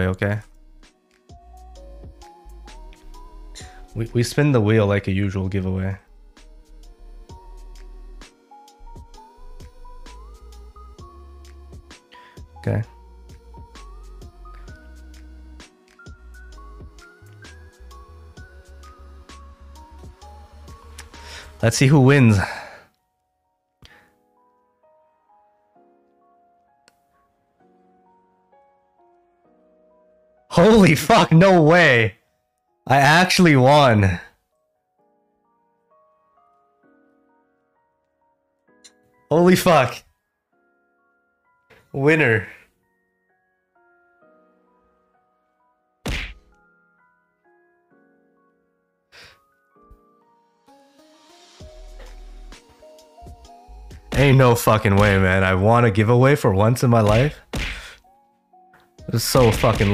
Okay. We spin the wheel like a usual giveaway. Okay. Let's see who wins. Holy fuck, no way. I actually won. Holy fuck. Winner. Ain't no fucking way, man. I won a giveaway for once in my life. It's so fucking